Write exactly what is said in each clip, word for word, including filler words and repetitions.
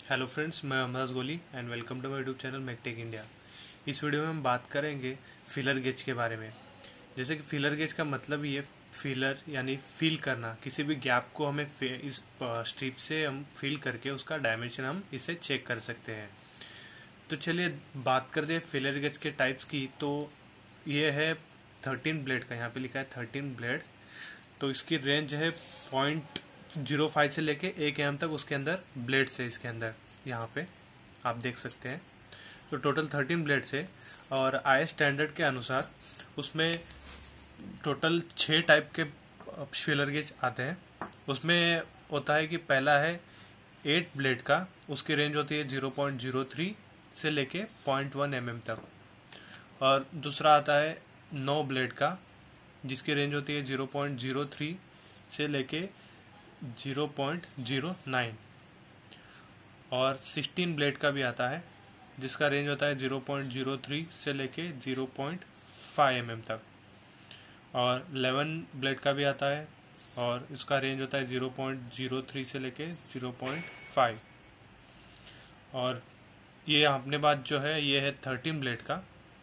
Hello friends, मैं Amraj Goli and welcome to my YouTube channel McTech India. इस video में हम बात करेंगे फिलर गेज के बारे में। जैसे कि फिलर गेज का मतलब ही है फिलर यानी फिल करना। किसी भी गैप को हमें इस स्ट्रिप से हम फिल करके उसका डायमेंशन हम इसे चेक कर सकते हैं। तो चलिए बात करते हैं फिलर गेज के टाइप्स की। तो ये है थर्टीन ब्लेड का, यहाँ पे लिखा है थर्टीन ब्लेड। तो इसकी रेंज है पॉइंट जीरो फाइव से लेके एक एम तक उसके अंदर ब्लेड से इसके अंदर यहाँ पे आप देख सकते हैं। तो टोटल थर्टीन ब्लेड से और आई स्टैंडर्ड के अनुसार उसमें टोटल छः टाइप के फिलर गेज आते हैं। उसमें होता है कि पहला है एट ब्लेड का, उसकी रेंज होती है जीरो पॉइंट जीरो थ्री से लेके पॉइंट वन एम एम तक। और दूसरा आता है नौ ब्लेड का, जिसकी रेंज होती है जीरो पॉइंट जीरो थ्री से लेके जीरो पॉइंट जीरो नाइन। और सिक्सटीन ब्लेड का भी आता है, जिसका रेंज होता है जीरो पॉइंट जीरो थ्री से लेके zero point five M M तक। और इलेवन ब्लेड का भी आता है और इसका रेंज होता है जीरो पॉइंट जीरो थ्री से लेके जीरो पॉइंट फाइव। और ये अपने पास जो है ये है थर्टीन ब्लेड का।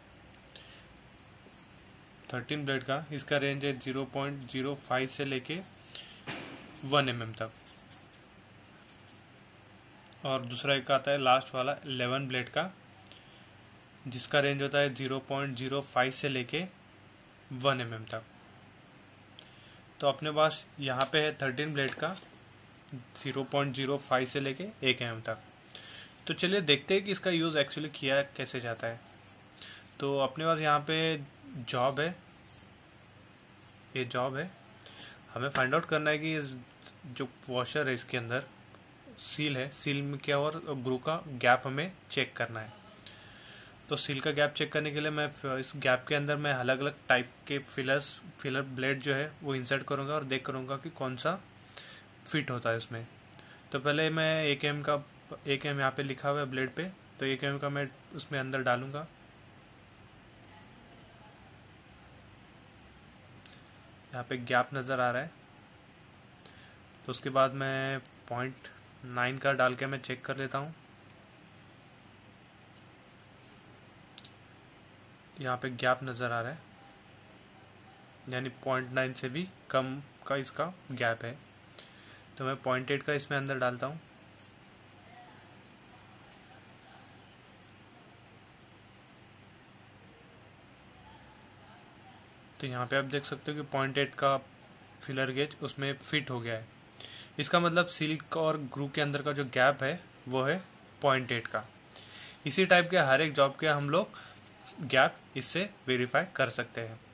थर्टीन ब्लेड का इसका रेंज है जीरो पॉइंट जीरो फाइव से लेके वन एम एम तक। और दूसरा एक आता है लास्ट वाला इलेवन ब्लेड का, जिसका रेंज होता है जीरो पॉइंट जीरो फाइव से लेके वन एम एम तक। तो अपने पास यहाँ पे है थर्टीन ब्लेड का जीरो पॉइंट जीरो फाइव से लेके एक एम एम तक। तो चलिए देखते हैं कि इसका यूज़ एक्चुअली किया कैसे जाता है। तो अपने पास यहाँ पे जॉब है, ये जॉब है। हमें फाइंड आउट करना है कि इस जो वॉशर है इसके अंदर सील है, सील में क्या और ग्रू का गैप हमें चेक करना है। तो सील का गैप चेक करने के लिए मैं इस गैप के अंदर मैं अलग अलग टाइप के फिलर्स फिलर ब्लेड जो है वो इंसर्ट करूंगा और देख करूंगा कि कौन सा फिट होता है इसमें। तो पहले मैं एक एम का एक एम यहाँ पे लिखा हुआ है ब्लेड पे, तो एक एम का मैं उसमें अंदर डालूंगा। यहाँ पे गैप नज़र आ रहा है। तो उसके बाद मैं पॉइंट नाइन का डाल के मैं चेक कर लेता हूँ। यहाँ पे गैप नज़र आ रहा है, यानी पॉइंट नाइन से भी कम का इसका गैप है। तो मैं पॉइंट एट का इसमें अंदर डालता हूँ। तो यहाँ पे आप देख सकते हो कि पॉइंट एट का फिलर गेज उसमें फिट हो गया है। इसका मतलब सिल्क और ग्रू के अंदर का जो गैप है वो है पॉइंट एट का। इसी टाइप के हर एक जॉब के हम लोग गैप इससे वेरीफाई कर सकते हैं।